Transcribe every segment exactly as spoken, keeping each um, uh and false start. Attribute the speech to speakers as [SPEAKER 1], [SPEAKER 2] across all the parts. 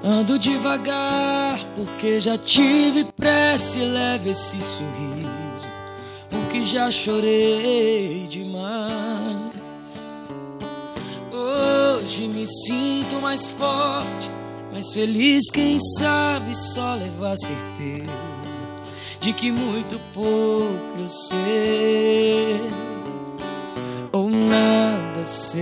[SPEAKER 1] Ando devagar porque já tive pressa e leve esse sorriso, porque já chorei demais. Hoje me sinto mais forte, mais feliz, quem sabe só levar a certeza de que muito pouco eu sei ou nada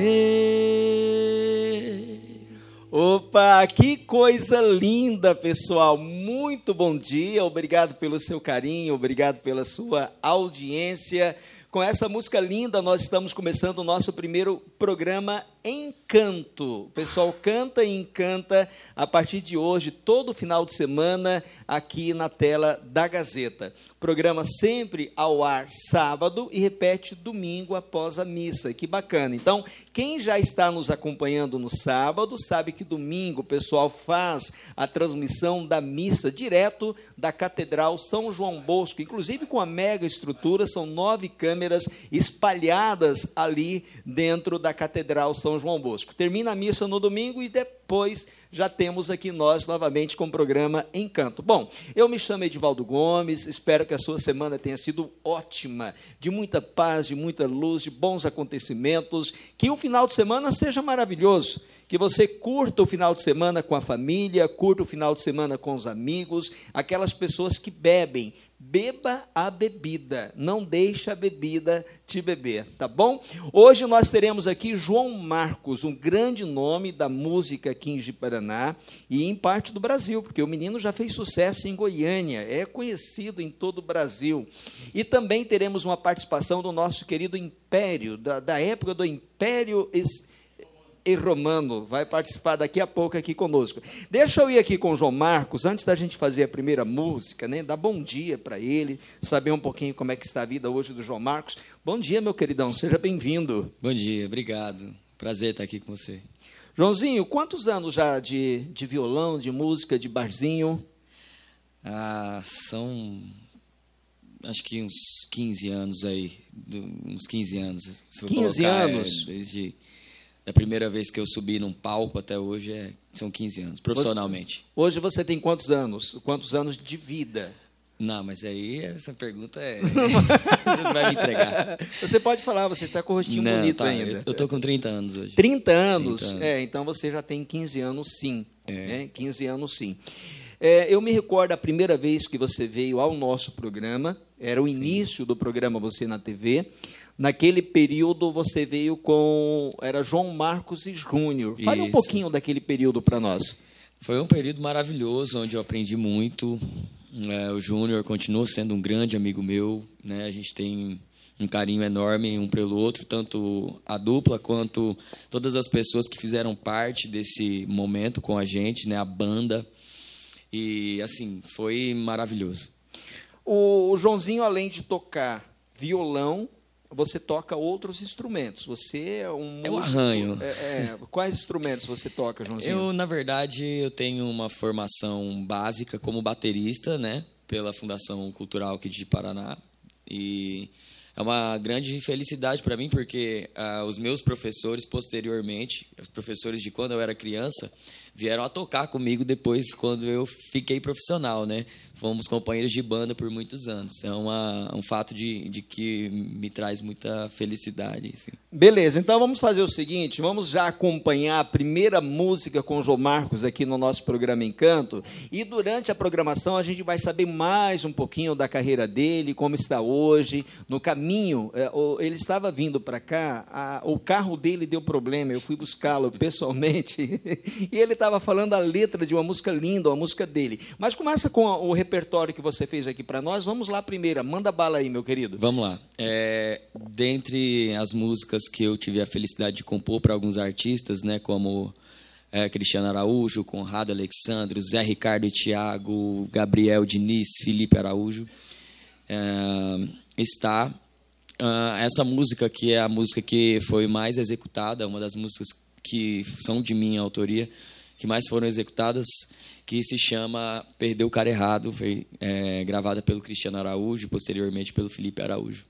[SPEAKER 1] sei.
[SPEAKER 2] Opa, que coisa linda, pessoal. Muito bom dia, obrigado pelo seu carinho, obrigado pela sua audiência. Com essa música linda, nós estamos começando o nosso primeiro programa Encanto. O pessoal canta e encanta a partir de hoje, todo final de semana, aqui na tela da Gazeta. Programa sempre ao ar sábado e repete domingo após a missa. Que bacana. Então, quem já está nos acompanhando no sábado, sabe que domingo o pessoal faz a transmissão da missa direto da Catedral São João Bosco, inclusive com a mega estrutura, são nove câmeras espalhadas ali dentro da Catedral São João Bosco. Termina a missa no domingo e depois já temos aqui nós novamente com o programa Encanto. Bom, eu me chamo Edivaldo Gomes, espero que a sua semana tenha sido ótima, de muita paz, de muita luz, de bons acontecimentos, que o final de semana seja maravilhoso, que você curta o final de semana com a família, curta o final de semana com os amigos, aquelas pessoas que bebem. Beba a bebida, não deixe a bebida te beber, tá bom? Hoje nós teremos aqui João Marcos, um grande nome da música aqui em Ji-Paraná e em parte do Brasil, porque o menino já fez sucesso em Goiânia, é conhecido em todo o Brasil. E também teremos uma participação do nosso querido Império, da, da época do Império e Romano, vai participar daqui a pouco aqui conosco. Deixa eu ir aqui com o João Marcos, antes da gente fazer a primeira música, né, dar bom dia para ele, saber um pouquinho como é que está a vida hoje do João Marcos. Bom dia, meu queridão, seja bem-vindo.
[SPEAKER 1] Bom dia, obrigado. Prazer estar aqui com você.
[SPEAKER 2] Joãozinho, quantos anos já de, de violão, de música, de barzinho?
[SPEAKER 1] Ah, são, acho que uns quinze anos aí, uns quinze anos. Se
[SPEAKER 2] quinze
[SPEAKER 1] colocar,
[SPEAKER 2] anos?
[SPEAKER 1] É, desde... Da primeira vez que eu subi num palco até hoje é, são quinze anos, profissionalmente.
[SPEAKER 2] Você, hoje você tem quantos anos? Quantos anos de vida?
[SPEAKER 1] Não, mas aí essa pergunta é... Não vai me entregar.
[SPEAKER 2] Você pode falar, você está com o rostinho
[SPEAKER 1] Não,
[SPEAKER 2] bonito
[SPEAKER 1] tá,
[SPEAKER 2] ainda.
[SPEAKER 1] Eu estou com trinta anos hoje.
[SPEAKER 2] trinta anos?
[SPEAKER 1] trinta anos.
[SPEAKER 2] É, então você já tem quinze anos, sim.
[SPEAKER 1] É.
[SPEAKER 2] Né? quinze anos, sim. É, eu me recordo a primeira vez que você veio ao nosso programa, era o início sim. do programa Você na T V. Naquele período você veio com... Era João Marcos e Júnior. Fale um pouquinho daquele período para nós.
[SPEAKER 1] Foi um período maravilhoso, onde eu aprendi muito. É, o Júnior continua sendo um grande amigo meu. Né? A gente tem um carinho enorme um pelo outro, tanto a dupla quanto todas as pessoas que fizeram parte desse momento com a gente, né? A banda. E, assim, foi maravilhoso.
[SPEAKER 2] O, o Joãozinho, além de tocar violão, você toca outros instrumentos. Você é um
[SPEAKER 1] Eu arranho.
[SPEAKER 2] É, é, quais instrumentos você toca, Joãozinho?
[SPEAKER 1] Eu, na verdade, eu tenho uma formação básica como baterista, né, pela Fundação Cultural aqui de Paraná. E é uma grande felicidade para mim, porque ah, os meus professores, posteriormente, os professores de quando eu era criança, vieram a tocar comigo depois, quando eu fiquei profissional, né? Fomos companheiros de banda por muitos anos. É uma, um fato de, de que me traz muita felicidade. Assim.
[SPEAKER 2] Beleza, então vamos fazer o seguinte, vamos já acompanhar a primeira música com o João Marcos aqui no nosso programa Encanto, e durante a programação a gente vai saber mais um pouquinho da carreira dele, como está hoje, no caminho, ele estava vindo para cá, a, o carro dele deu problema, eu fui buscá-lo pessoalmente, e ele estava falando a letra de uma música linda, uma música dele. Mas começa com o repertório que você fez aqui para nós. Vamos lá primeiro. Manda bala aí, meu querido.
[SPEAKER 1] Vamos lá. É, dentre as músicas que eu tive a felicidade de compor para alguns artistas, né, como é, Cristiano Araújo, Conrado Alexandre, Zé Ricardo e Thiago, Gabriel Diniz, Felipe Araújo, é, está uh, essa música que é a música que foi mais executada, uma das músicas que são de minha autoria, que mais foram executadas, que se chama Perdeu o Cara Errado, foi é, gravada pelo Cristiano Araújo e posteriormente pelo Felipe Araújo.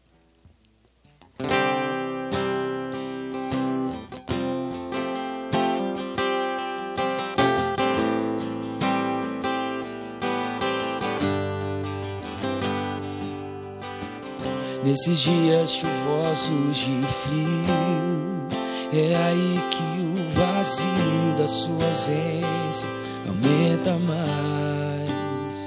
[SPEAKER 1] Nesses dias chuvosos de frio, é aí que o vazio da sua ausência aumenta mais.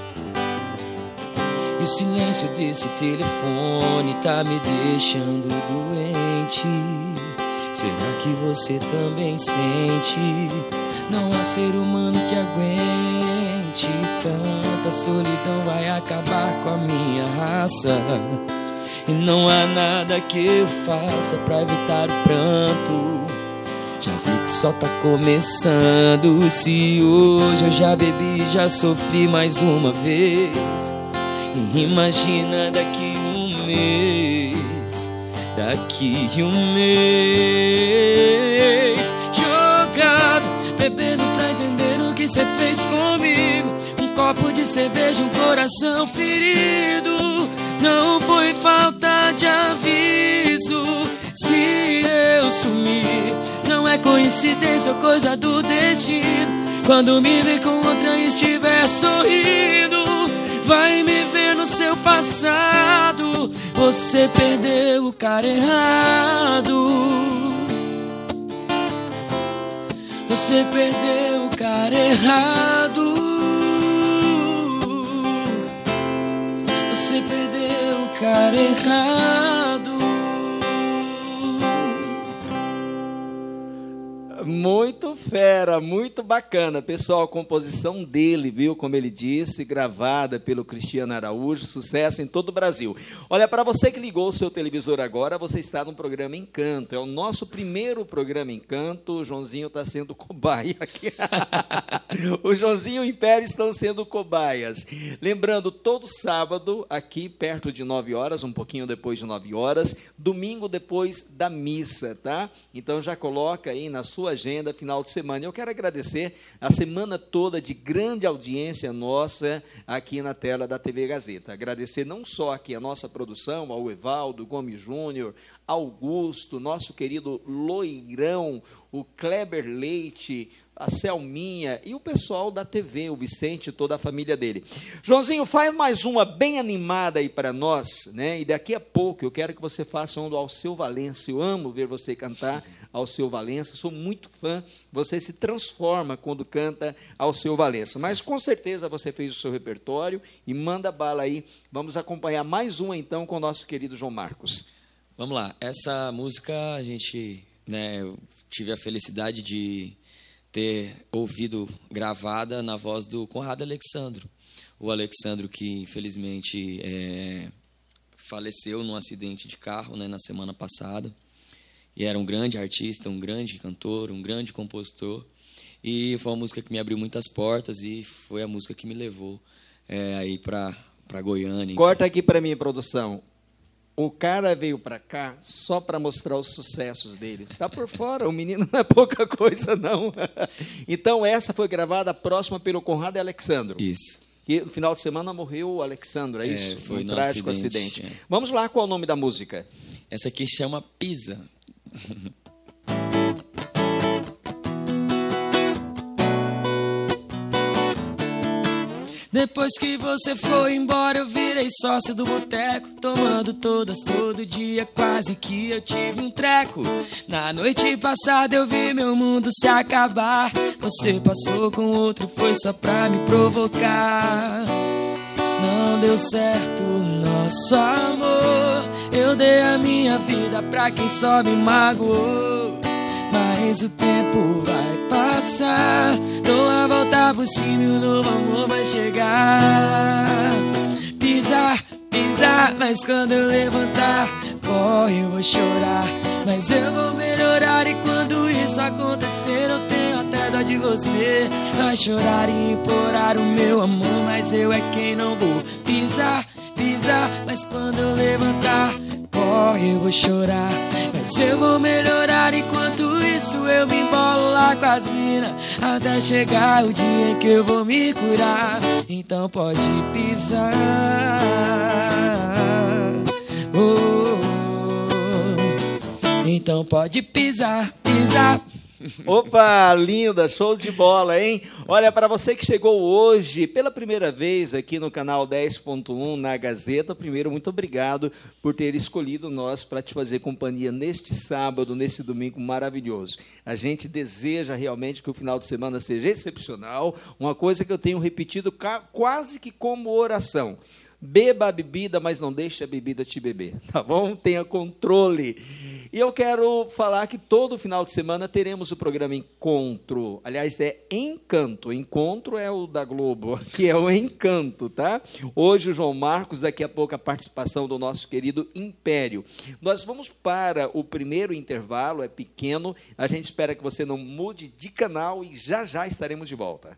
[SPEAKER 1] E o silêncio desse telefone tá me deixando doente. Será que você também sente? Não há ser humano que aguente tanta solidão, vai acabar com a minha raça. E não há nada que eu faça pra evitar o pranto. Já vi que só tá começando. Se hoje eu já bebi, já sofri mais uma vez. E imagina daqui um mês, daqui um mês, jogado, bebendo pra entender o que cê fez comigo. Um copo de cerveja, um coração ferido. Não foi falta de aviso. Se eu sumir, não é coincidência ou coisa do destino. Quando me ver com outra e estiver sorrindo, vai me ver no seu passado. Você perdeu o cara errado. Você perdeu o cara errado. Você perdeu o cara errado.
[SPEAKER 2] Muito fera, muito bacana. Pessoal, a composição dele, viu, como ele disse, gravada pelo Cristiano Araújo, sucesso em todo o Brasil. Olha, para você que ligou o seu televisor agora, você está no programa Encanto. É o nosso primeiro programa Encanto. O Joãozinho está sendo cobaia aqui. O Joãozinho e o Império estão sendo cobaias. Lembrando, todo sábado, aqui perto de nove horas, um pouquinho depois de nove horas, domingo depois da missa, tá? Então já coloca aí na sua agenda, final de semana. Eu quero agradecer a semana toda de grande audiência nossa aqui na tela da T V Gazeta. Agradecer não só aqui a nossa produção, ao Evaldo Gomes Júnior, Augusto, nosso querido Loirão, o Kleber Leite, a Selminha e o pessoal da T V, o Vicente e toda a família dele. Joãozinho, faz mais uma bem animada aí para nós, né? E daqui a pouco eu quero que você faça um do Alceu Valença. Eu amo ver você cantar Alceu Valença, sou muito fã. Você se transforma quando canta Alceu Valença. Mas com certeza você fez o seu repertório e manda bala aí. Vamos acompanhar mais uma então com o nosso querido João Marcos.
[SPEAKER 1] Vamos lá. Essa música a gente, né, eu tive a felicidade de ter ouvido gravada na voz do Conrado Alexandro. O Alexandro que, infelizmente, é, faleceu num acidente de carro, né, na semana passada. E era um grande artista, um grande cantor, um grande compositor. E foi uma música que me abriu muitas portas e foi a música que me levou é, aí para para Goiânia.
[SPEAKER 2] Corta aqui para mim, produção. O cara veio para cá só para mostrar os sucessos dele. Está por fora, o menino não é pouca coisa, não. Então, essa foi gravada próxima pelo Conrado Alexandro.
[SPEAKER 1] Isso.
[SPEAKER 2] E no final de semana morreu o Alexandro, é isso?
[SPEAKER 1] É, foi
[SPEAKER 2] um
[SPEAKER 1] no
[SPEAKER 2] trágico
[SPEAKER 1] acidente.
[SPEAKER 2] acidente.
[SPEAKER 1] É.
[SPEAKER 2] Vamos lá, qual é o nome da música?
[SPEAKER 1] Essa aqui chama Pisa. Depois que você foi embora, eu virei sócio do boteco, tomando todas todo dia, quase que eu tive um treco. Na noite passada eu vi meu mundo se acabar. Você passou com outro, foi só pra me provocar. Não deu certo o nosso amor. Eu dei a minha vida pra quem só me magoou. Mas o tempo vai passar, dou a volta por cima e o novo amor vai chegar. Pisar, pisar, mas quando eu levantar, corre, eu vou chorar, mas eu vou melhorar. E quando isso acontecer, eu tenho até dó de você. Vai chorar e implorar o meu amor, mas eu é quem não vou pisar, pisar, mas quando eu levantar, corre, eu vou chorar, mas eu vou melhorar. Enquanto isso eu me embolo lá com as minas, até chegar o dia em que eu vou me curar. Então pode pisar, oh, oh. Então pode pisar, pisar.
[SPEAKER 2] Opa, linda, show de bola, hein? Olha, para você que chegou hoje pela primeira vez aqui no canal dez ponto um na Gazeta, primeiro, muito obrigado por ter escolhido nós para te fazer companhia neste sábado, nesse domingo maravilhoso. A gente deseja realmente que o final de semana seja excepcional, uma coisa que eu tenho repetido quase que como oração. Beba a bebida, mas não deixe a bebida te beber, tá bom? Tenha controle. E eu quero falar que todo final de semana teremos o programa Encontro. Aliás, é Encanto. Encontro é o da Globo, que é o Encanto, tá? Hoje o João Marcos, daqui a pouco a participação do nosso querido Império. Nós vamos para o primeiro intervalo, é pequeno. A gente espera que você não mude de canal e já já estaremos de volta.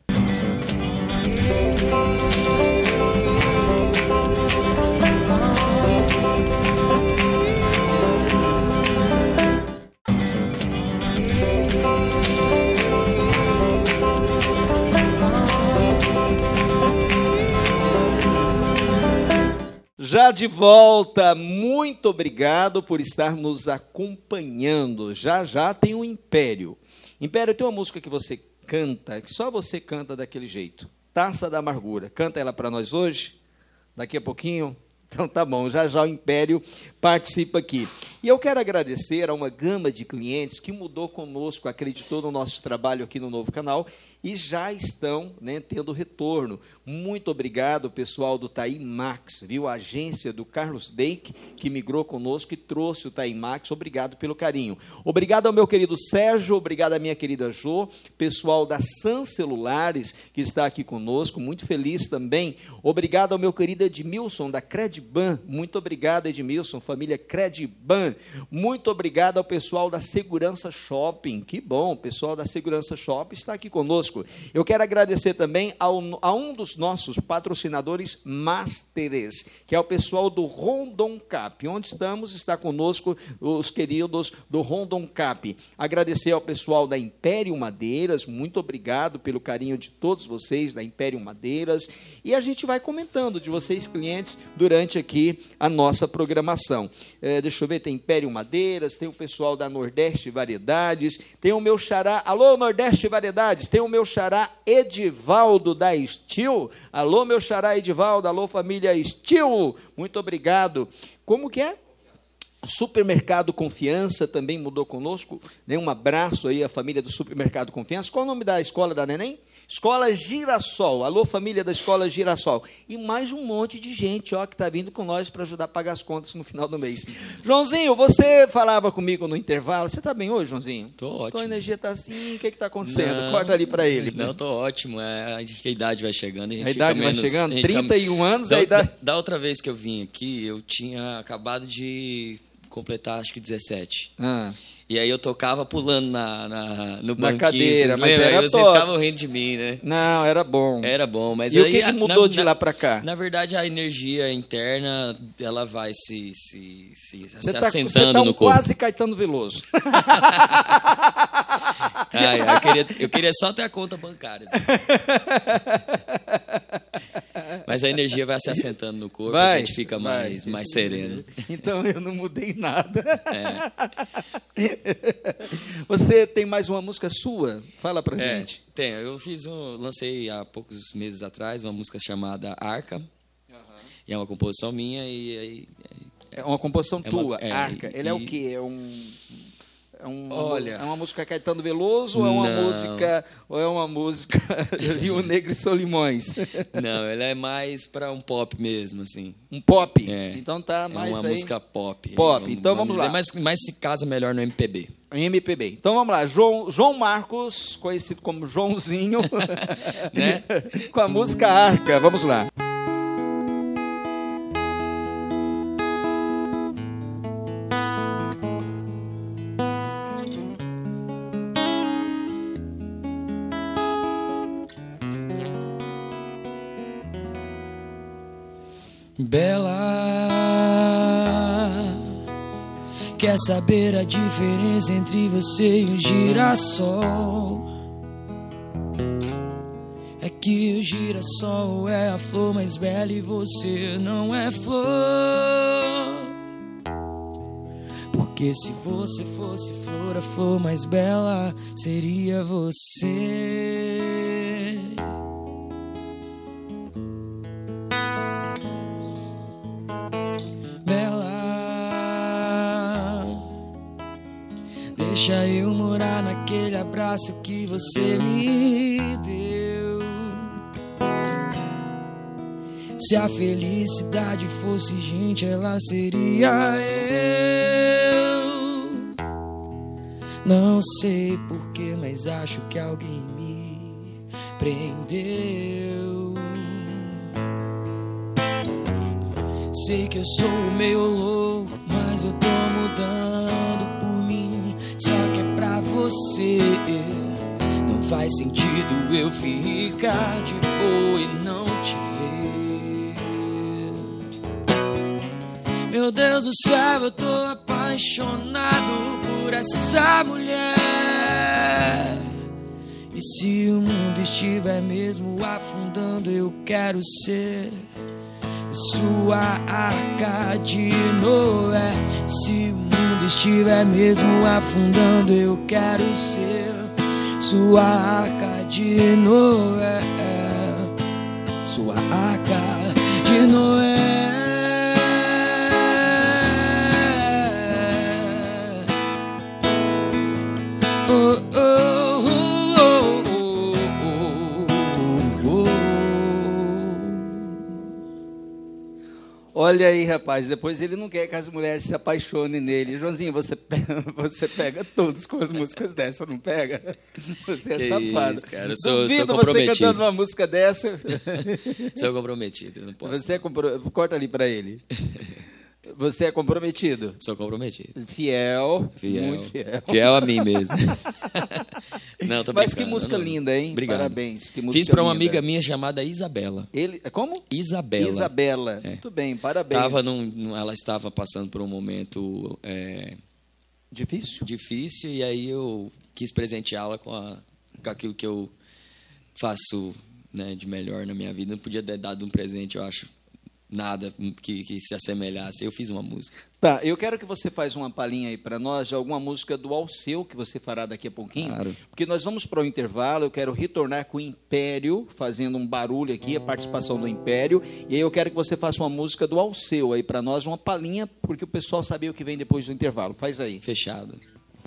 [SPEAKER 2] Já de volta, muito obrigado por estar nos acompanhando. Já já tem o Império. Império, tem uma música que você canta, que só você canta daquele jeito. Taça da Amargura. Canta ela para nós hoje? Daqui a pouquinho? Então tá bom, já já o Império participa aqui. E eu quero agradecer a uma gama de clientes que mudou conosco, acreditou no nosso trabalho aqui no novo canal e já estão, né, tendo retorno. Muito obrigado, pessoal do Taimax, viu? A agência do Carlos Deik, que migrou conosco e trouxe o Taimax. Obrigado pelo carinho. Obrigado ao meu querido Sérgio, obrigado à minha querida Jo, pessoal da Sun Celulares, que está aqui conosco, muito feliz também. Obrigado ao meu querido Edmilson, da Credban. Muito obrigado, Edmilson, família Credban. Muito obrigado ao pessoal da Segurança Shopping. Que bom, o pessoal da Segurança Shopping está aqui conosco. Eu quero agradecer também ao, a um dos nossos patrocinadores Masteres, que é o pessoal do Rondon Cap. Onde estamos, está conosco os queridos do Rondon Cap. Agradecer ao pessoal da Império Madeiras, muito obrigado pelo carinho de todos vocês da Império Madeiras. E a gente vai comentando de vocês, clientes, durante aqui a nossa programação. É, deixa eu ver, tem Império Madeiras, tem o pessoal da Nordeste Variedades, tem o meu xará, alô Nordeste Variedades, tem o meu xará Edivaldo da Estil, alô meu xará Edivaldo, alô família Estil, muito obrigado. Como que é? Supermercado Confiança também mudou conosco, né? Um abraço aí à família do Supermercado Confiança. Qual o nome da escola da neném? Escola Girassol. Alô, família da Escola Girassol. E mais um monte de gente, ó, que está vindo com nós para ajudar a pagar as contas no final do mês. Joãozinho, você falava comigo no intervalo. Você está bem hoje, Joãozinho?
[SPEAKER 1] Tô ótimo.
[SPEAKER 2] Tua energia está assim, o que está acontecendo?
[SPEAKER 1] Não,
[SPEAKER 2] corta ali para ele.
[SPEAKER 1] Não, tô ótimo. É, a idade vai chegando. A, gente
[SPEAKER 2] a idade
[SPEAKER 1] fica
[SPEAKER 2] vai
[SPEAKER 1] menos,
[SPEAKER 2] chegando?
[SPEAKER 1] fica...
[SPEAKER 2] trinta e um anos,
[SPEAKER 1] da,
[SPEAKER 2] a idade...
[SPEAKER 1] Da, da outra vez que eu vim aqui, eu tinha acabado de completar, acho que dezessete.
[SPEAKER 2] Ah.
[SPEAKER 1] E aí eu tocava pulando na, na, no
[SPEAKER 2] na
[SPEAKER 1] banquinho,
[SPEAKER 2] cadeira, mas
[SPEAKER 1] lembram?
[SPEAKER 2] era
[SPEAKER 1] Aí vocês
[SPEAKER 2] top.
[SPEAKER 1] Ficavam rindo de mim, né?
[SPEAKER 2] Não, era bom.
[SPEAKER 1] Era bom, mas
[SPEAKER 2] e
[SPEAKER 1] aí...
[SPEAKER 2] o que, que mudou
[SPEAKER 1] na,
[SPEAKER 2] de
[SPEAKER 1] na,
[SPEAKER 2] lá para cá?
[SPEAKER 1] Na verdade, a energia interna, ela vai se, se, se, se
[SPEAKER 2] tá,
[SPEAKER 1] assentando
[SPEAKER 2] tá um
[SPEAKER 1] no corpo.
[SPEAKER 2] Quase Caetano Veloso.
[SPEAKER 1] Ai, eu, queria, eu queria só ter a conta bancária. Mas a energia vai se assentando no corpo,
[SPEAKER 2] vai,
[SPEAKER 1] a gente fica mais, mais sereno.
[SPEAKER 2] Então eu não mudei nada.
[SPEAKER 1] É.
[SPEAKER 2] Você tem mais uma música sua? Fala pra
[SPEAKER 1] é,
[SPEAKER 2] gente.
[SPEAKER 1] Tem, eu fiz um, lancei há poucos meses atrás uma música chamada Arca. Uhum. E é uma composição minha e aí.
[SPEAKER 2] É, é uma composição
[SPEAKER 1] é
[SPEAKER 2] tua,
[SPEAKER 1] uma, é,
[SPEAKER 2] Arca. Ele
[SPEAKER 1] e,
[SPEAKER 2] é o quê? É um. É, um,
[SPEAKER 1] olha,
[SPEAKER 2] é uma música Caetano Veloso ou é uma
[SPEAKER 1] não.
[SPEAKER 2] música ou é uma música Rio Negro e Solimões?
[SPEAKER 1] Não, ela é mais para um pop mesmo, assim.
[SPEAKER 2] Um pop?
[SPEAKER 1] É.
[SPEAKER 2] Então tá mais
[SPEAKER 1] é uma
[SPEAKER 2] aí...
[SPEAKER 1] música pop.
[SPEAKER 2] Pop.
[SPEAKER 1] Vamos,
[SPEAKER 2] então vamos,
[SPEAKER 1] vamos
[SPEAKER 2] lá.
[SPEAKER 1] Dizer, mas, mas se casa melhor no M P B.
[SPEAKER 2] M P B. Então vamos lá. João, João Marcos, conhecido como Joãozinho,
[SPEAKER 1] né?
[SPEAKER 2] Com a música Arca. Vamos lá.
[SPEAKER 1] Bela, quer saber a diferença entre você e o girassol? É que o girassol é a flor mais bela e você não é flor. Porque Porque se você fosse flor, a flor mais bela seria você. Bela, deixa eu morar naquele abraço que você me deu. Se a felicidade fosse gente, ela seria eu. Não sei porquê, mas acho que alguém me prendeu. Sei que eu sou meio louco, mas eu tô mudando por mim. Só que é pra você. Não faz sentido eu ficar de boa e não te ver. Meu Deus do céu, eu tô apaixonado por essa mulher. E se o mundo estiver mesmo afundando, eu quero ser sua arca de Noé. Se o mundo estiver mesmo afundando, eu quero ser sua arca de Noé. Sua arca de Noé. Oh, oh, oh, oh, oh, oh, oh.
[SPEAKER 2] Olha aí, rapaz, depois ele não quer que as mulheres se apaixonem nele. Joãozinho, você pega, você pega todos com as músicas dessa, não pega? Você é que safado. Isso, cara. Eu sou, Duvido sou você cantando uma música dessa.
[SPEAKER 1] Sou comprometido, não posso.
[SPEAKER 2] Você é compro... Corta ali para ele. Você é comprometido?
[SPEAKER 1] Sou comprometido.
[SPEAKER 2] Fiel,
[SPEAKER 1] fiel.
[SPEAKER 2] Muito fiel.
[SPEAKER 1] Fiel a mim mesmo. Não, tô
[SPEAKER 2] Mas que música não. linda, hein?
[SPEAKER 1] Obrigado.
[SPEAKER 2] Parabéns. Que
[SPEAKER 1] Fiz para uma linda. amiga minha chamada Isabela.
[SPEAKER 2] Ele, como?
[SPEAKER 1] Isabela.
[SPEAKER 2] Isabela.
[SPEAKER 1] É.
[SPEAKER 2] Muito bem, parabéns.
[SPEAKER 1] Tava num, ela estava passando por um momento é,
[SPEAKER 2] difícil.
[SPEAKER 1] Difícil e aí eu quis presenteá-la com, a, com aquilo que eu faço, né, de melhor na minha vida. Não podia ter dado um presente, eu acho. Nada que, que se assemelhasse. Eu fiz uma música.
[SPEAKER 2] Tá, eu quero que você faça uma palhinha aí para nós de alguma música do Alceu que você fará daqui a pouquinho.
[SPEAKER 1] Claro.
[SPEAKER 2] Porque nós vamos para o intervalo, eu quero retornar com o Império, fazendo um barulho aqui, a participação do Império. E aí eu quero que você faça uma música do Alceu aí para nós, uma palhinha, porque o pessoal sabe o que vem depois do intervalo. Faz aí.
[SPEAKER 1] Fechado.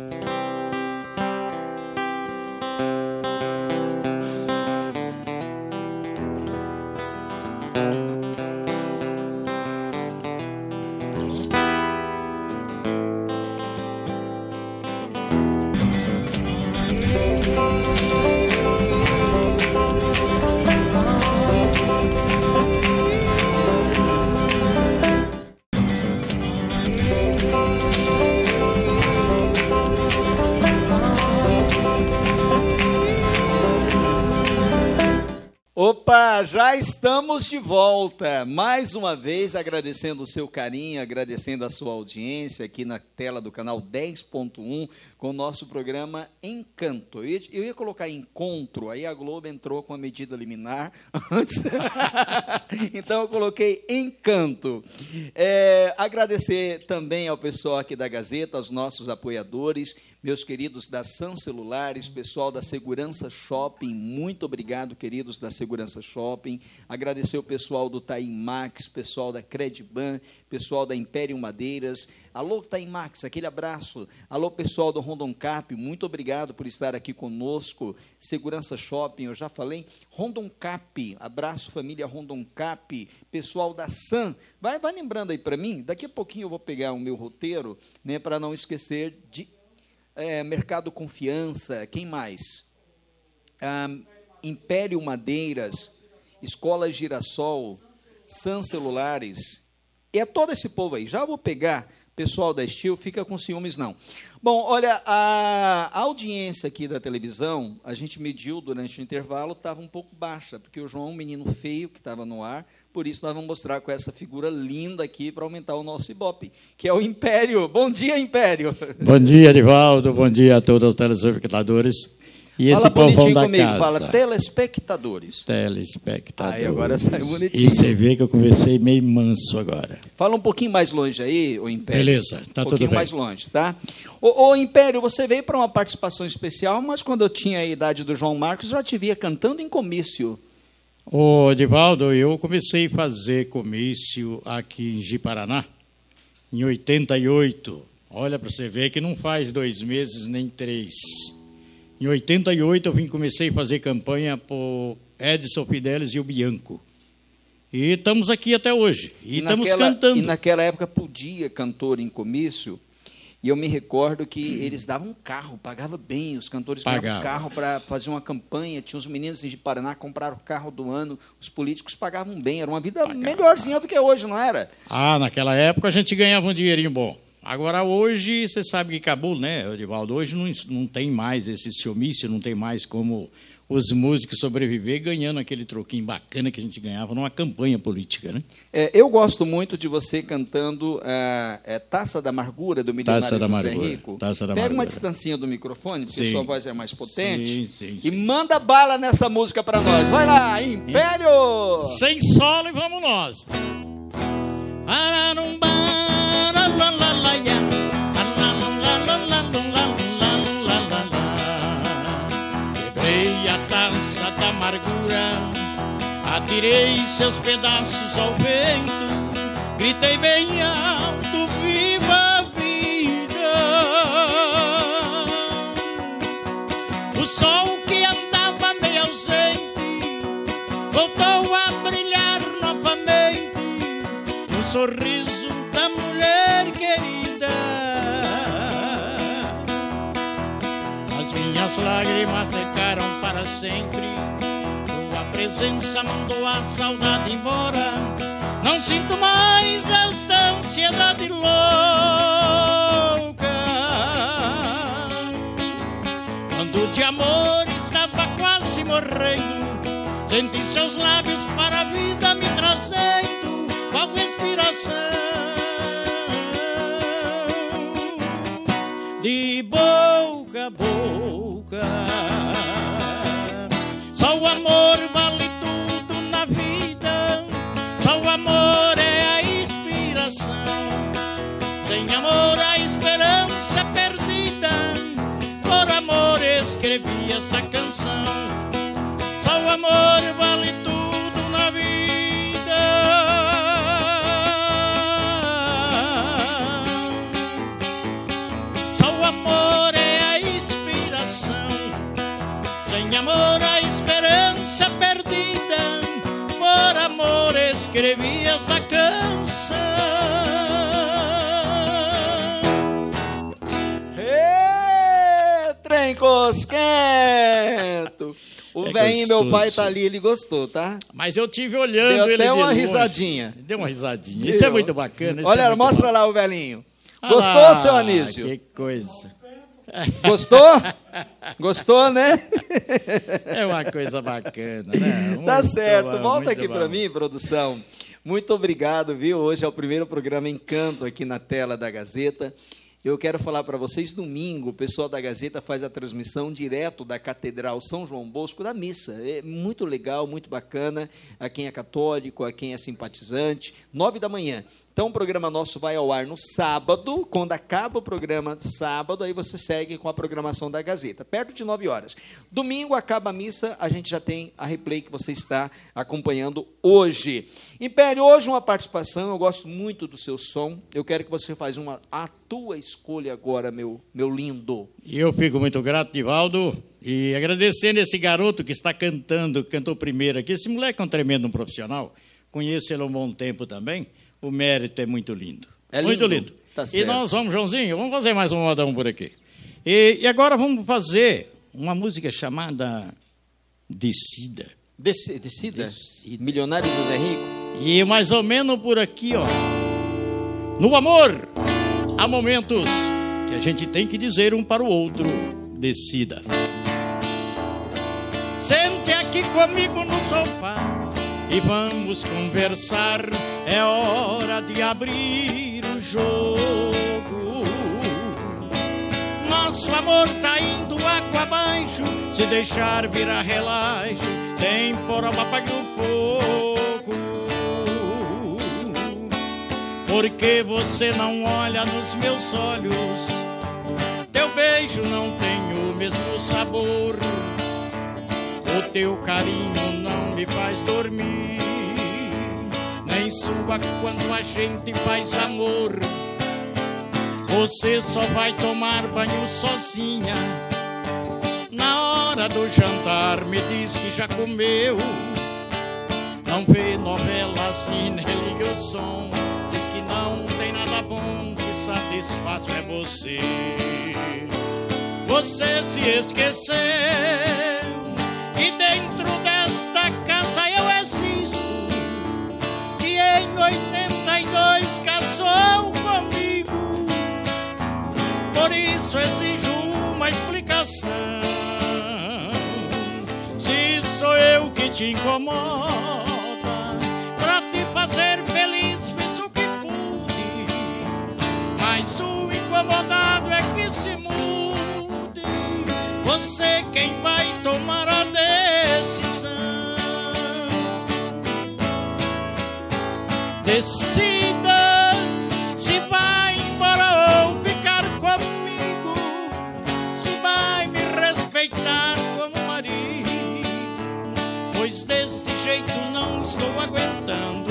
[SPEAKER 2] Opa, já estamos de volta. Mais uma vez agradecendo o seu carinho, agradecendo a sua audiência aqui na tela do canal dez ponto um com o nosso programa Encanto. Eu ia, eu ia colocar Encontro, aí a Globo entrou com a medida liminar antes. Então eu coloquei Encanto. É, agradecer também ao pessoal aqui da Gazeta, aos nossos apoiadores, meus queridos da Sun Celulares, pessoal da Segurança Shopping, muito obrigado, queridos da Segurança Shopping. Agradecer o pessoal do Taim Max, pessoal da Crediban, pessoal da Império Madeiras. Alô, Taim Max, aquele abraço. Alô, pessoal do Rondon Cap, muito obrigado por estar aqui conosco. Segurança Shopping, eu já falei. Rondon Cap, abraço, família Rondon Cap. Pessoal da Sun, vai, vai lembrando aí para mim, daqui a pouquinho eu vou pegar o meu roteiro, né, para não esquecer de... É, Mercado Confiança, quem mais? Ah, Império Madeiras, Escola Girassol, Sun Celulares, é todo esse povo aí. Já vou pegar, pessoal da Steel, fica com ciúmes não. Bom, olha, a audiência aqui da televisão, a gente mediu durante o intervalo, estava um pouco baixa, porque o João, um menino feio que estava no ar, por isso nós vamos mostrar com essa figura linda aqui para aumentar o nosso Ibope, que é o Império. Bom dia, Império.
[SPEAKER 3] Bom dia, Edivaldo. Bom dia a todos os telespectadores. E
[SPEAKER 2] fala
[SPEAKER 3] esse povão da
[SPEAKER 2] comigo,
[SPEAKER 3] casa.
[SPEAKER 2] fala telespectadores.
[SPEAKER 3] Telespectadores.
[SPEAKER 2] Aí agora saiu bonitinho.
[SPEAKER 3] E você vê que eu conversei meio manso agora.
[SPEAKER 2] Fala um pouquinho mais longe aí, o Império.
[SPEAKER 3] Beleza, tá
[SPEAKER 2] um
[SPEAKER 3] tudo bem.
[SPEAKER 2] Um pouquinho mais longe, tá? Ô, ô Império, você veio para uma participação especial, mas quando eu tinha a idade do João Marcos, eu já te via cantando em comício.
[SPEAKER 3] Ô, Edivaldo, eu comecei a fazer comício aqui em Ji-Paraná, em oitenta e oito. Olha para você ver que não faz dois meses nem três. Em oitenta e oito eu vim, comecei a fazer campanha por Edson Fidelis e o Bianco. E estamos aqui até hoje. E, e estamos naquela, cantando.
[SPEAKER 2] E naquela época podia cantor em comício. E eu me recordo que eles davam um carro, pagava bem, os cantores pagavam um carro para fazer uma campanha, tinha os meninos de Paraná, compraram o carro do ano, os políticos pagavam bem, era uma vida pagava. melhorzinha do que hoje, não era?
[SPEAKER 3] Ah, naquela época a gente ganhava um dinheirinho bom. Agora, hoje, você sabe que acabou, né, Edivaldo? Hoje não, não tem mais esse comício, não tem mais como os músicos sobreviver ganhando aquele troquinho bacana que a gente ganhava numa campanha política, né?
[SPEAKER 2] É, eu gosto muito de você cantando é, é, Taça da Amargura, do Milionário
[SPEAKER 3] Taça da
[SPEAKER 2] José
[SPEAKER 3] Amargura.
[SPEAKER 2] Rico.
[SPEAKER 3] Taça da
[SPEAKER 2] Pega
[SPEAKER 3] Amargura.
[SPEAKER 2] uma distancinha do microfone, porque
[SPEAKER 3] Sim.
[SPEAKER 2] sua voz é mais potente.
[SPEAKER 3] Sim, sim,
[SPEAKER 2] e
[SPEAKER 3] sim.
[SPEAKER 2] manda bala nessa música para nós. Vai lá, Império!
[SPEAKER 3] Sem solo e vamos nós. Quebrei a taça da amargura, atirei seus pedaços ao vento, gritei bem alto, viva a vida. O sol que andava meio ausente voltou a brilhar novamente no sorriso da mulher querida. As minhas lágrimas secaram para sempre, tua presença mandou a saudade embora. Não sinto mais esta ansiedade louca. Quando de amor estava quase morrendo, senti seus lábios para a vida me trazendo qual respiração. De boca a boca, só o amor vale tudo na vida, só o amor é a inspiração. Sem amor a esperança é perdida, por amor escrevi esta canção. Só o amor vale tudo na vida, só o amor é a inspiração. Sem amor a esperança é perdida, por amor escrevi esta canção.
[SPEAKER 2] Ê, trem cosquento! O
[SPEAKER 3] É
[SPEAKER 2] velhinho, meu pai,
[SPEAKER 3] gostoso.
[SPEAKER 2] tá ali, ele gostou, tá?
[SPEAKER 3] Mas eu tive olhando
[SPEAKER 2] Deu
[SPEAKER 3] ele
[SPEAKER 2] até
[SPEAKER 3] de
[SPEAKER 2] uma
[SPEAKER 3] longe.
[SPEAKER 2] risadinha.
[SPEAKER 3] Deu uma risadinha. Isso é muito bacana. Isso
[SPEAKER 2] Olha,
[SPEAKER 3] é muito
[SPEAKER 2] mostra
[SPEAKER 3] bom.
[SPEAKER 2] lá o velhinho.
[SPEAKER 3] Ah
[SPEAKER 2] Gostou,
[SPEAKER 3] lá,
[SPEAKER 2] seu Anísio?
[SPEAKER 3] Que coisa.
[SPEAKER 2] Gostou? Gostou, né?
[SPEAKER 3] É uma coisa bacana, né?
[SPEAKER 2] Tá
[SPEAKER 3] Muito
[SPEAKER 2] certo.
[SPEAKER 3] bom,
[SPEAKER 2] Volta
[SPEAKER 3] muito
[SPEAKER 2] aqui
[SPEAKER 3] bom.
[SPEAKER 2] para mim, produção. Muito obrigado, viu? Hoje é o primeiro programa Encanto aqui na tela da Gazeta. Eu quero falar para vocês, domingo, o pessoal da Gazeta faz a transmissão direto da Catedral São João Bosco da missa. É muito legal, muito bacana, a quem é católico, a quem é simpatizante, nove da manhã. Então, o programa nosso vai ao ar no sábado, quando acaba o programa sábado, aí você segue com a programação da Gazeta, perto de nove horas. Domingo, acaba a missa, a gente já tem a replay que você está acompanhando hoje. Império, hoje uma participação, eu gosto muito do seu som, eu quero que você faça uma, a tua escolha agora, meu, meu lindo.
[SPEAKER 3] E eu fico muito grato, Divaldo, e agradecendo esse garoto que está cantando, cantou primeiro aqui. Esse moleque é um tremendo profissional, conheço ele há um bom tempo também. O mérito é muito lindo.
[SPEAKER 2] É
[SPEAKER 3] muito
[SPEAKER 2] lindo.
[SPEAKER 3] lindo.
[SPEAKER 2] Tá
[SPEAKER 3] E
[SPEAKER 2] certo.
[SPEAKER 3] nós vamos, Joãozinho, vamos fazer mais um modão por aqui. E, e agora vamos fazer uma música chamada Decida.
[SPEAKER 2] Deci- Decida?
[SPEAKER 3] Decida.
[SPEAKER 2] Milionário José Rico?
[SPEAKER 3] E mais ou menos por aqui, ó. No amor, há momentos que a gente tem que dizer um para o outro: decida. Sente aqui comigo no sofá e vamos conversar. É hora de abrir o jogo. nosso amor tá indo água abaixo. Se deixar virar relágio, temporal apague um pouco. Porque você não olha nos meus olhos, teu beijo não tem o mesmo sabor, o teu carinho não me faz dormir, nem sua quando a gente faz amor. Você só vai tomar banho sozinha, na hora do jantar me diz que já comeu. Não vê novelas e nem liga o som, diz que não tem nada bom, que satisfaz é você. Você se esqueceu que dentro desta casa eu existo, que em oitenta e dois casou comigo. Por isso exijo uma explicação, se sou eu que te incomoda. Pra te fazer feliz fiz o que pude, mas o incomodado é que se mude. Você quem vai tomar a decisão. Decida se vai embora ou ficar comigo, se vai me respeitar como marido, pois deste jeito não estou aguentando.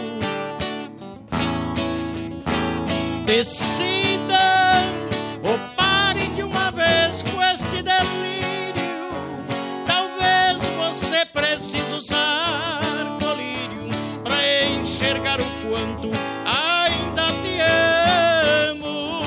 [SPEAKER 3] Decida ou pare de uma vez com este delírio. Talvez você precise usar colírio para enxergar o quanto ainda te amo.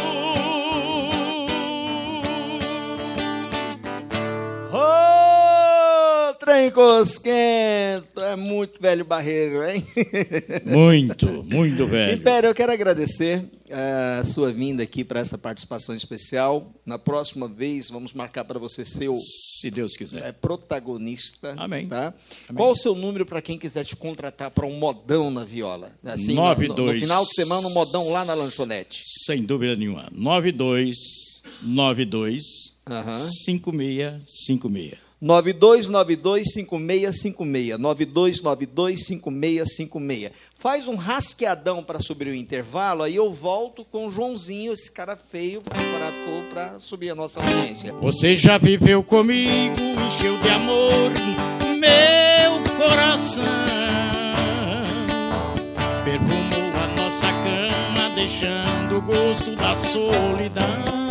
[SPEAKER 2] Ô, trem cosquento, é muito velho barreiro, hein?
[SPEAKER 3] Muito, muito velho.
[SPEAKER 2] Império, eu quero agradecer a sua vinda aqui para essa participação especial. Na próxima vez, vamos marcar para você ser o
[SPEAKER 3] Se Deus quiser.
[SPEAKER 2] é, protagonista.
[SPEAKER 3] Amém.
[SPEAKER 2] Tá?
[SPEAKER 3] Amém.
[SPEAKER 2] Qual o seu número para quem quiser te contratar para um modão na viola? Assim,
[SPEAKER 3] nove
[SPEAKER 2] no, no,
[SPEAKER 3] dois
[SPEAKER 2] no final de semana, um modão lá na lanchonete.
[SPEAKER 3] Sem dúvida nenhuma. nove dois nove dois
[SPEAKER 2] Aham.
[SPEAKER 3] cinco seis cinco seis.
[SPEAKER 2] nove dois nove dois cinco seis cinco seis. nove dois nove dois cinco seis cinco seis. Faz um rasqueadão para subir o intervalo, aí eu volto com o Joãozinho, esse cara feio, preparado para subir a nossa audiência.
[SPEAKER 3] Você já viveu comigo, encheu de amor meu coração, perfumou a nossa cama, deixando o gosto da solidão.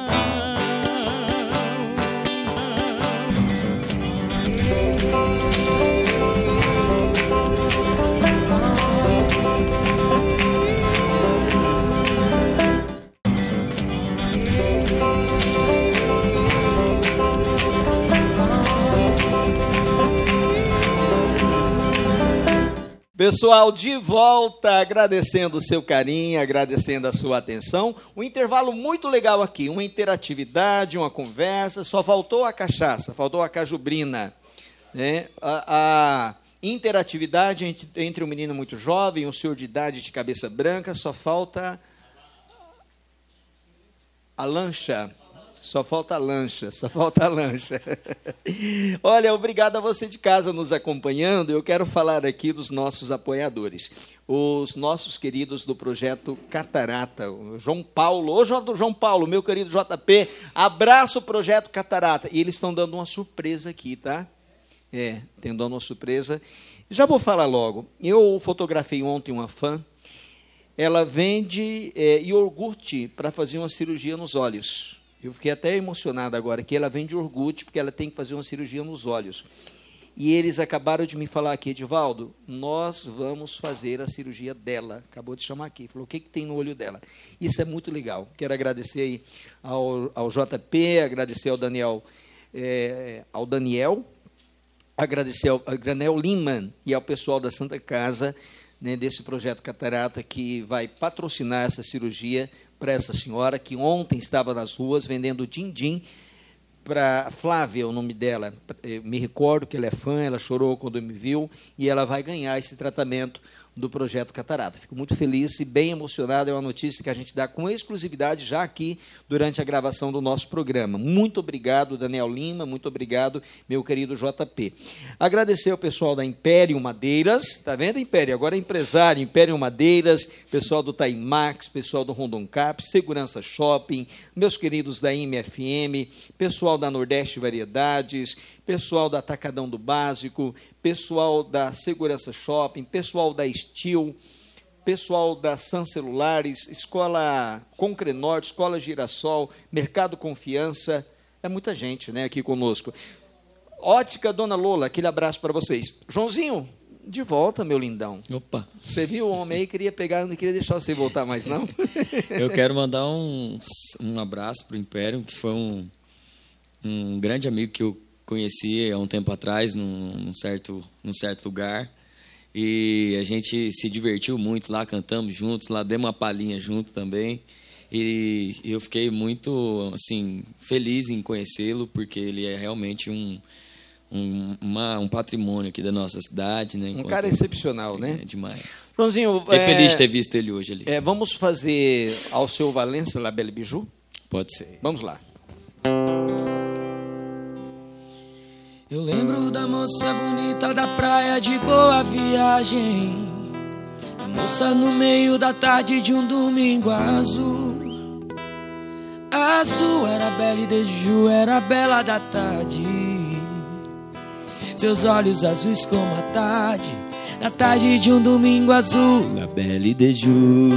[SPEAKER 2] Pessoal, de volta, agradecendo o seu carinho, agradecendo a sua atenção. Um intervalo muito legal aqui, uma interatividade, uma conversa. Só faltou a cachaça, faltou a cajubrina, né? A, a interatividade entre, entre um menino muito jovem, um senhor de idade de cabeça branca. Só falta a lancha. Só falta a lancha, só falta a lancha. Olha, obrigado a você de casa nos acompanhando. Eu quero falar aqui dos nossos apoiadores, os nossos queridos do projeto Catarata, o João Paulo. Ô, João Paulo, meu querido J P, abraço o projeto Catarata. E eles estão dando uma surpresa aqui, tá? É, estão dando uma surpresa. Já vou falar logo. Eu fotografei ontem uma fã. Ela vende é, iogurte para fazer uma cirurgia nos olhos. Eu fiquei até emocionado agora, que ela vende iogurte, porque ela tem que fazer uma cirurgia nos olhos. E eles acabaram de me falar aqui, Edivaldo, nós vamos fazer a cirurgia dela. Acabou de chamar aqui, falou, o que, que tem no olho dela? Isso é muito legal. Quero agradecer aí ao, ao J P, agradecer ao Daniel, é, ao Daniel, agradecer ao, ao Granel Liman e ao pessoal da Santa Casa, né, desse projeto Catarata, que vai patrocinar essa cirurgia para essa senhora, que ontem estava nas ruas vendendo din-din para Flávia, o nome dela. Eu me recordo que ela é fã, ela chorou quando me viu, e ela vai ganhar esse tratamento do Projeto Catarata. Fico muito feliz e bem emocionado, é uma notícia que a gente dá com exclusividade já aqui durante a gravação do nosso programa. Muito obrigado, Daniel Lima, muito obrigado, meu querido J P. Agradecer ao pessoal da Império Madeiras, tá vendo, Império? Agora é empresário, Império Madeiras, pessoal do Taimax, pessoal do Rondon Cap, Segurança Shopping, meus queridos da M F M, pessoal da Nordeste Variedades, pessoal da Atacadão do Básico, pessoal da Segurança Shopping, pessoal da Steel, pessoal da Sun Celulares, Escola Concrenorte, Escola Girassol, Mercado Confiança, é muita gente, né, aqui conosco. Ótica Dona Lola, aquele abraço para vocês. Joãozinho, de volta, meu lindão.
[SPEAKER 1] Opa.
[SPEAKER 2] Você viu o homem aí, queria pegar, não queria deixar você voltar mais, não?
[SPEAKER 1] Eu quero mandar um, um abraço para o Império, que foi um, um grande amigo que eu conheci há um tempo atrás, num, num, certo, num certo lugar, e a gente se divertiu muito lá, cantamos juntos, lá demos uma palhinha junto também, e eu fiquei muito assim, feliz em conhecê-lo, porque ele é realmente um, um, uma, um patrimônio aqui da nossa cidade. Né,
[SPEAKER 2] um cara excepcional, né?
[SPEAKER 1] É demais.
[SPEAKER 2] Joãozinho,
[SPEAKER 1] fiquei
[SPEAKER 2] é,
[SPEAKER 1] feliz de ter visto ele hoje ali.
[SPEAKER 2] É, vamos fazer ao seu Valença La Belle Bijou?
[SPEAKER 1] Pode ser.
[SPEAKER 2] Vamos lá.
[SPEAKER 1] Eu lembro da moça bonita da praia de Boa Viagem, a moça no meio da tarde de um domingo azul. Azul era Belle de Ju, era a bela da tarde. Seus olhos azuis como a tarde, na tarde de um domingo azul, a Belle de Ju.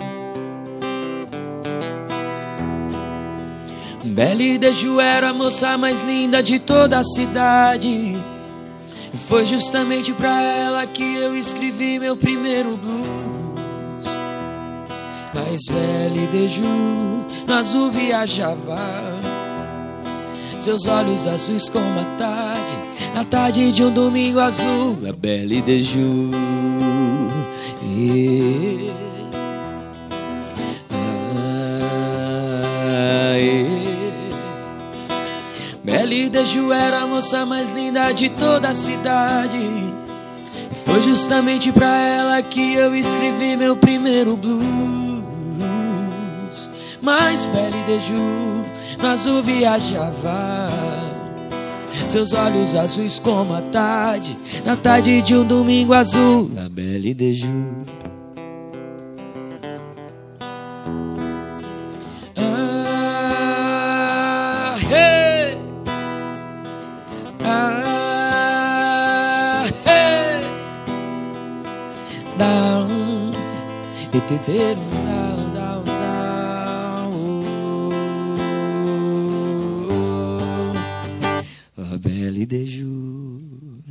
[SPEAKER 1] Belle de Ju era a moça mais linda de toda a cidade, e foi justamente pra ela que eu escrevi meu primeiro blues. Mas Belle de Ju no azul viajava, seus olhos azuis como a tarde, na tarde de um domingo azul, a Belle de Ju. Yeah. Ah, yeah. Belle de Ju era a moça mais linda de toda a cidade, e foi justamente pra ela que eu escrevi meu primeiro blues. Mas Belle de Ju no azul viajava, seus olhos azuis como a tarde, na tarde de um domingo azul, a Belle de Ju. Ah, hey. Ah, hey. Down, it did down, down, down. Oh, a Belle de Ju.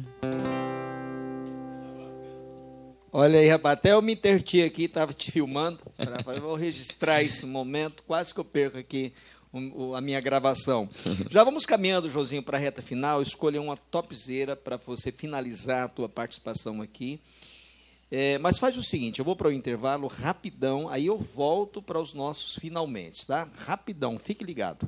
[SPEAKER 2] Olha aí, rapaz, até eu me interti aqui, estava te filmando, pra, pra, vou registrar esse momento, quase que eu perco aqui o, a minha gravação. Já vamos caminhando, Josinho, para a reta final, escolha uma topzera para você finalizar a tua participação aqui. É, mas faz o seguinte, eu vou para o intervalo rapidão, aí eu volto para os nossos finalmente, tá? Rapidão, fique ligado.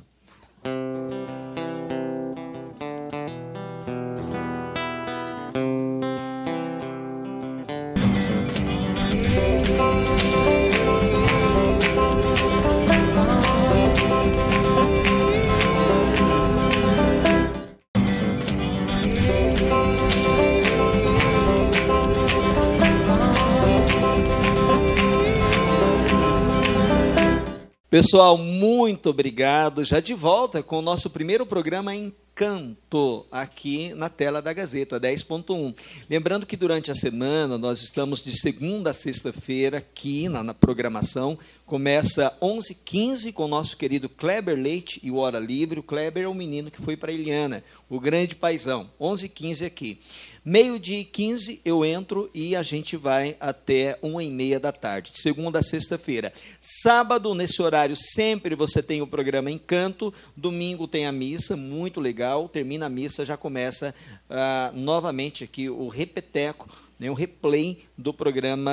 [SPEAKER 2] Pessoal, muito obrigado. Já de volta com o nosso primeiro programa Encanto, aqui na tela da Gazeta dez ponto um. Lembrando que durante a semana nós estamos de segunda a sexta-feira aqui na, na programação. Começa onze e quinze com o nosso querido Kleber Leite e o Hora Livre. O Kleber é o menino que foi para a Ilhana, o grande paizão. onze e quinze aqui. Meio-dia e quinze eu entro e a gente vai até uma e meia da tarde, de segunda a sexta-feira. Sábado, nesse horário, sempre você tem o programa Encanto. Domingo tem a missa, muito legal. Termina a missa, já começa uh, novamente aqui o repeteco, né, o replay do programa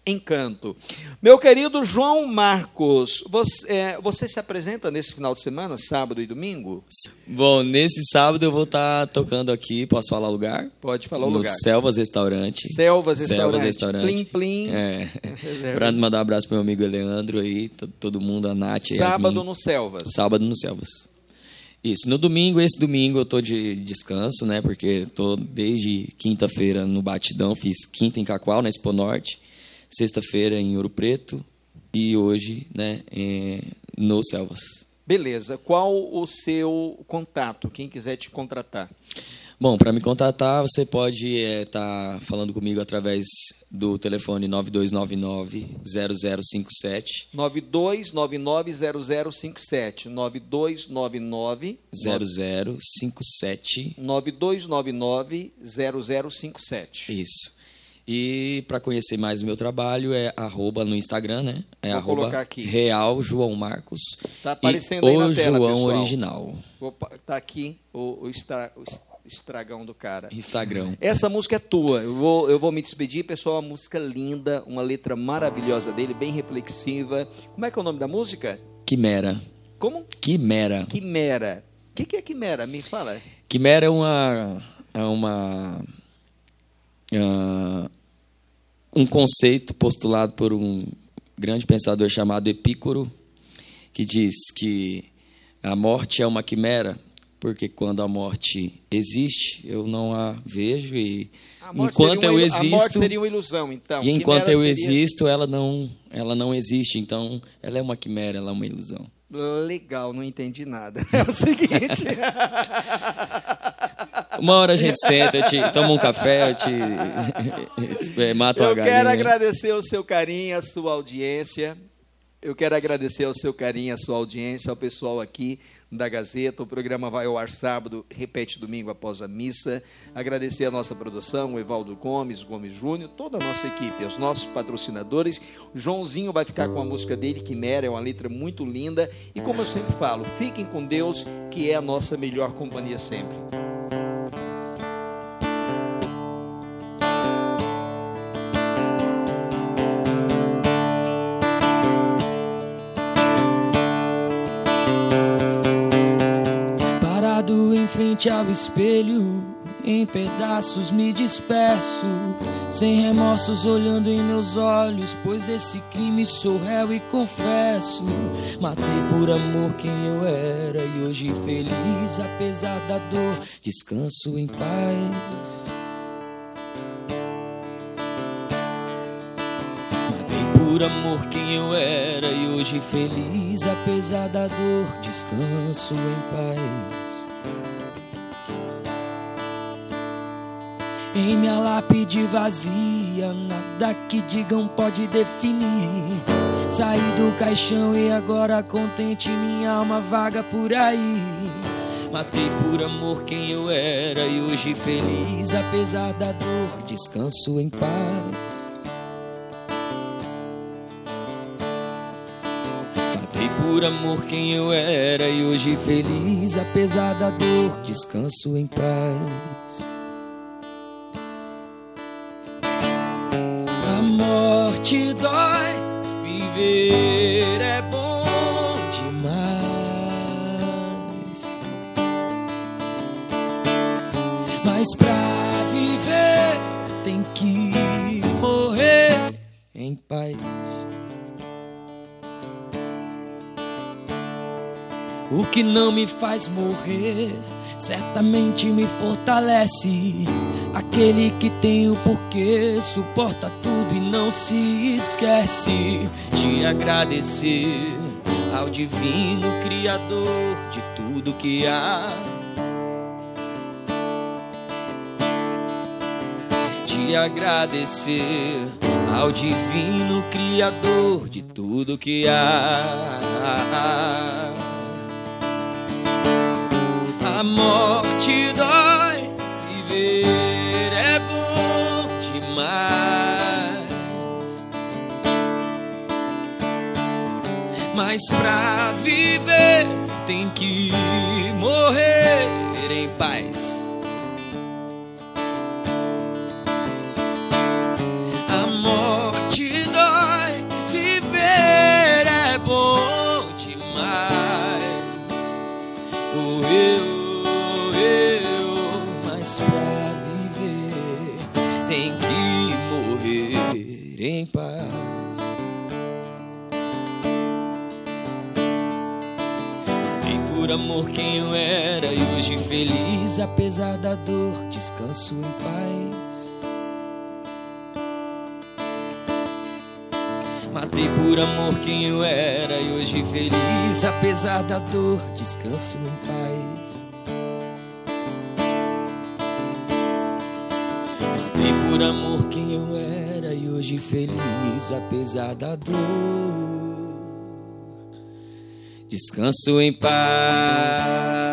[SPEAKER 2] Encanto. Meu querido João Marcos, você, é, você se apresenta nesse final de semana, sábado e domingo?
[SPEAKER 1] Bom, nesse sábado eu vou estar tocando aqui, posso falar o lugar?
[SPEAKER 2] Pode falar o
[SPEAKER 1] no
[SPEAKER 2] lugar.
[SPEAKER 1] Selvas Restaurante.
[SPEAKER 2] Selvas Restaurante.
[SPEAKER 1] Selvas Restaurante.
[SPEAKER 2] Plim, plim.
[SPEAKER 1] É. Para mandar um abraço para meu amigo Eleandro aí, todo, todo mundo, a Nath,
[SPEAKER 2] Sábado
[SPEAKER 1] Yasmin.
[SPEAKER 2] no Selvas.
[SPEAKER 1] Sábado no Selvas. Isso. No domingo, esse domingo eu tô de descanso, né? Porque tô desde quinta-feira no Batidão, fiz quinta em Cacoal, na Expo Norte, sexta-feira em Ouro Preto e hoje, né, é, no Selvas.
[SPEAKER 2] Beleza. Qual o seu contato? Quem quiser te contratar?
[SPEAKER 1] Bom, para me contatar, você pode estar é, tá falando comigo através do telefone nove dois nove nove, zero zero cinco sete.
[SPEAKER 2] nove dois nove nove, zero zero cinco sete. nove dois nove nove,
[SPEAKER 1] zero zero cinco sete.
[SPEAKER 2] nove dois nove nove, zero zero cinco sete.
[SPEAKER 1] Isso. E para conhecer mais o meu trabalho é arroba no Instagram, né? É
[SPEAKER 2] Vou
[SPEAKER 1] arroba
[SPEAKER 2] colocar aqui.
[SPEAKER 1] Real João Marcos.
[SPEAKER 2] Tá aparecendo
[SPEAKER 1] e
[SPEAKER 2] aí na
[SPEAKER 1] o
[SPEAKER 2] tela,
[SPEAKER 1] João
[SPEAKER 2] pessoal.
[SPEAKER 1] Original.
[SPEAKER 2] Opa, tá aqui o, o, estra, o estragão do cara.
[SPEAKER 1] Instagram.
[SPEAKER 2] Essa música é tua. Eu vou, eu vou me despedir, pessoal. Uma música linda, uma letra maravilhosa dele, bem reflexiva. Como é que é o nome da música?
[SPEAKER 1] Quimera.
[SPEAKER 2] Como?
[SPEAKER 1] Quimera.
[SPEAKER 2] Quimera. O que, que é quimera? Me fala.
[SPEAKER 1] Quimera é uma... É uma... Uh, um conceito postulado por um grande pensador chamado Epícoro, que diz que a morte é uma quimera, porque quando a morte existe, eu não a vejo e enquanto eu existo,
[SPEAKER 2] a morte seria uma ilusão, então.
[SPEAKER 1] E enquanto eu
[SPEAKER 2] seria...
[SPEAKER 1] existo, ela não, ela não existe, então ela é uma quimera, ela é uma ilusão.
[SPEAKER 2] Legal, não entendi nada. É o seguinte.
[SPEAKER 1] Uma hora a gente senta, eu te, toma um café, eu te, eu te mato uma
[SPEAKER 2] Eu
[SPEAKER 1] galinha.
[SPEAKER 2] quero agradecer o seu carinho, a sua audiência. Eu quero agradecer ao seu carinho, a sua audiência, ao pessoal aqui da Gazeta. O programa vai ao ar sábado, repete domingo após a missa. Agradecer a nossa produção, o Evaldo Gomes, Gomes Júnior, toda a nossa equipe, os nossos patrocinadores. O Joãozinho vai ficar com a música dele, Quimera, é uma letra muito linda. E como eu sempre falo, fiquem com Deus, que é a nossa melhor companhia sempre.
[SPEAKER 1] Em frente ao espelho, em pedaços me disperso, sem remorsos olhando em meus olhos, pois desse crime sou réu e confesso. Matei por amor quem eu era e hoje feliz, apesar da dor, descanso em paz. Matei por amor quem eu era e hoje feliz, apesar da dor, descanso em paz. Em minha lápide vazia, nada que digam pode definir. Saí do caixão e agora contente, minha alma vaga por aí. Matei por amor quem eu era e hoje feliz, apesar da dor, descanso em paz. Matei por amor quem eu era e hoje feliz, apesar da dor, descanso em paz. A morte dói, viver é bom demais. Mas pra viver tem que morrer em paz. O que não me faz morrer certamente me fortalece. Aquele que tem o porquê suporta tudo e não se esquece de agradecer ao divino Criador de tudo que há. De agradecer ao divino Criador de tudo que há. A morte dói, viver é bom demais. Mas pra viver tem que morrer em paz. A morte dói, tem que morrer em paz. Matei por amor quem eu era e hoje feliz, apesar da dor, descanso em paz. Matei por amor quem eu era e hoje feliz, apesar da dor, descanso em paz. Matei por amor quem eu era e hoje feliz, apesar da dor, descanso em paz.